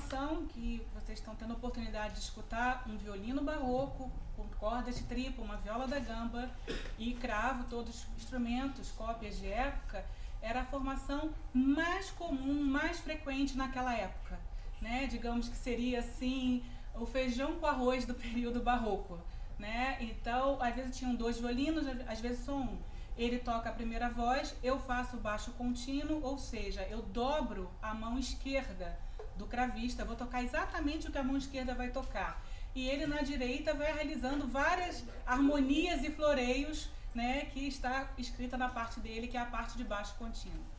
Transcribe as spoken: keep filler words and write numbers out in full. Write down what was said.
formação que vocês estão tendo a oportunidade de escutar um violino barroco, com cordas de tripa, uma viola da gamba e cravo, todos instrumentos, cópias de época, era a formação mais comum, mais frequente naquela época, né? Digamos que seria assim, o feijão com arroz do período barroco, né? Então, às vezes tinham dois violinos, às vezes só um. Ele toca a primeira voz, eu faço o baixo contínuo, ou seja, eu dobro a mão esquerda do cravista, vou tocar exatamente o que a mão esquerda vai tocar. E ele na direita vai realizando várias harmonias e floreios, né, que está escrita na parte dele, que é a parte de baixo contínuo.